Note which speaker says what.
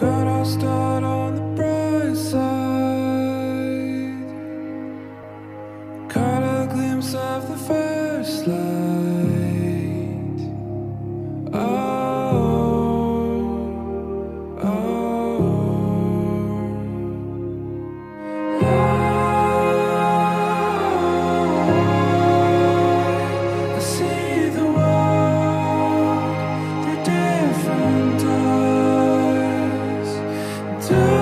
Speaker 1: Got our start on the bright side. Caught a glimpse of the first light. Oh, I see the world through different eyes.